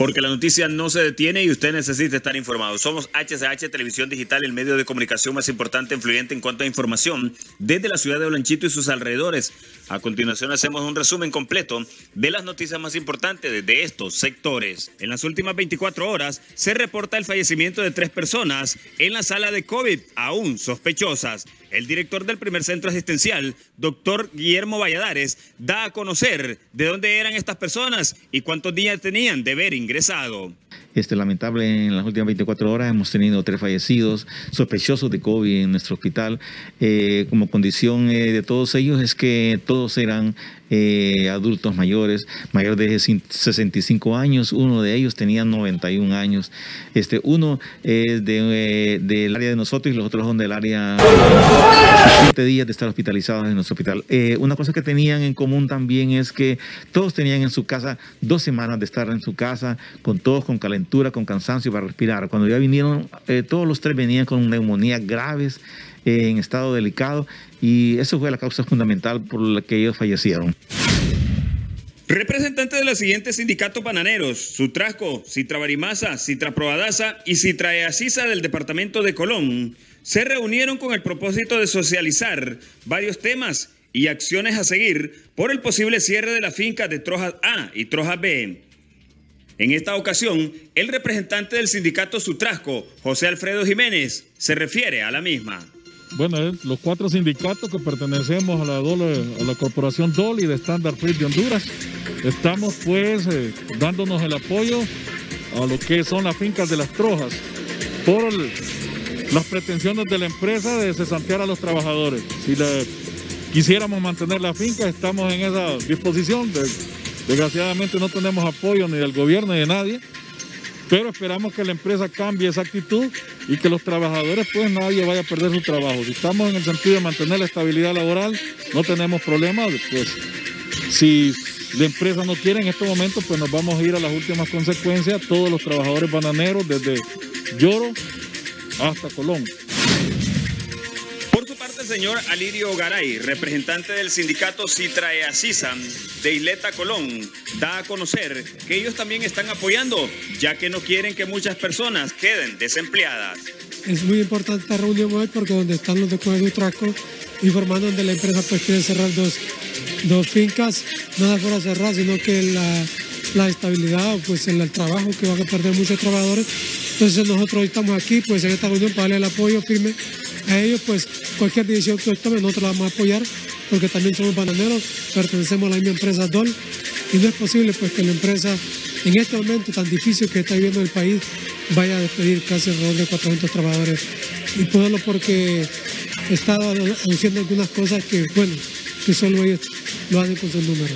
Porque la noticia no se detiene y usted necesita estar informado. Somos HCH Televisión Digital, el medio de comunicación más importante e influyente en cuanto a información desde la ciudad de Olanchito y sus alrededores. A continuación hacemos un resumen completo de las noticias más importantes de estos sectores. En las últimas 24 horas se reporta el fallecimiento de 3 personas en la sala de COVID, aún sospechosas. El director del primer centro asistencial, doctor Guillermo Valladares, da a conocer de dónde eran estas personas y cuántos días tenían de haber ingresado. Lamentable, en las últimas 24 horas hemos tenido 3 fallecidos sospechosos de COVID en nuestro hospital. Como condición de todos ellos es que todos eran adultos mayores de 65 años. Uno de ellos tenía 91 años. Uno es del área de nosotros y los otros son del área 7 días de estar hospitalizados en nuestro hospital. Una cosa que tenían en común también es que todos tenían en su casa 2 semanas de estar en su casa, con calentura, con cansancio para respirar. Cuando ya vinieron, todos los 3 venían con neumonías graves, en estado delicado, y eso fue la causa fundamental por la que ellos fallecieron. Representantes de los siguientes sindicatos bananeros: Sutrasco, Citrabarimasa, Citraproadasa y Citraeasisa del departamento de Colón, se reunieron con el propósito de socializar varios temas y acciones a seguir por el posible cierre de las fincas de Trojas A y Trojas B. En esta ocasión, el representante del sindicato Sutrasco, José Alfredo Jiménez, se refiere a la misma. Bueno, los 4 sindicatos que pertenecemos a la corporación DOL y de Standard Fruit de Honduras, estamos pues dándonos el apoyo a lo que son las fincas de las Trojas por las pretensiones de la empresa de cesantear a los trabajadores. Si quisiéramos mantener la finca, estamos en esa disposición. Desgraciadamente no tenemos apoyo ni del gobierno ni de nadie, pero esperamos que la empresa cambie esa actitud y que los trabajadores, pues nadie vaya a perder su trabajo. Si estamos en el sentido de mantener la estabilidad laboral, no tenemos problema. Pues, si la empresa no quiere en estos momentos, pues nos vamos a ir a las últimas consecuencias, todos los trabajadores bananeros, desde Lloro hasta Colón. Por su parte, el señor Alirio Garay, representante del sindicato Citraeasisa de Isleta Colón, da a conocer que ellos también están apoyando, ya que no quieren que muchas personas queden desempleadas. Es muy importante esta reunión hoy porque donde están los doctores de Sutrasco informando donde la empresa pues quiere cerrar dos fincas, nada fuera cerrar, sino que la estabilidad, pues el trabajo, que van a perder muchos trabajadores. Entonces nosotros hoy estamos aquí pues en esta reunión para darle el apoyo firme a ellos. Pues cualquier decisión que tomen nosotros la vamos a apoyar, porque también somos bananeros, pertenecemos a la misma empresa DOL, y no es posible pues que la empresa en este momento tan difícil que está viviendo el país vaya a despedir casi alrededor de 400 trabajadores, y poderlo porque está haciendo algunas cosas que, bueno, que solo ellos lo hacen con sus números.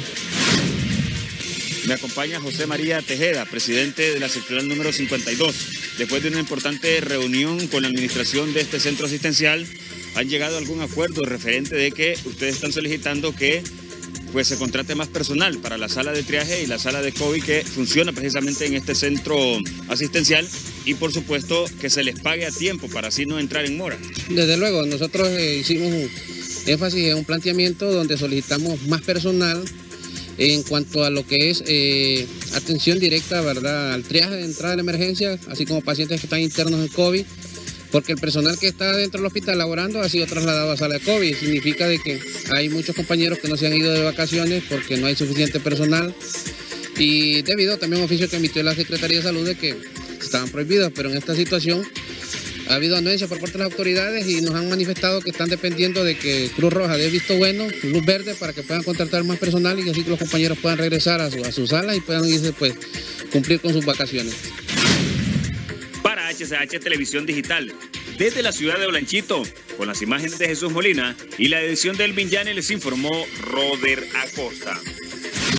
Me acompaña José María Tejeda, presidente de la seccional número 52. Después de una importante reunión con la administración de este centro asistencial, ¿han llegado a algún acuerdo referente de que ustedes están solicitando que pues se contrate más personal para la sala de triaje y la sala de COVID que funciona precisamente en este centro asistencial, y por supuesto que se les pague a tiempo para así no entrar en mora? Desde luego, nosotros hicimos énfasis en un planteamiento donde solicitamos más personal en cuanto a lo que es atención directa, ¿verdad?, al triaje de entrada de la emergencia, así como pacientes que están internos en COVID, porque el personal que está dentro del hospital laborando ha sido trasladado a sala de COVID. Significa de que hay muchos compañeros que no se han ido de vacaciones porque no hay suficiente personal, y debido también a un oficio que emitió la Secretaría de Salud de que estaban prohibidos, pero en esta situación ha habido anuencias por parte de las autoridades y nos han manifestado que están dependiendo de que Cruz Roja dé visto bueno, luz verde, para que puedan contratar más personal y así que los compañeros puedan regresar a sus salas y puedan irse, pues, cumplir con sus vacaciones. Para HCH Televisión Digital, desde la ciudad de Olanchito, con las imágenes de Jesús Molina y la edición de Elvin Llane, les informó Roder Acosta.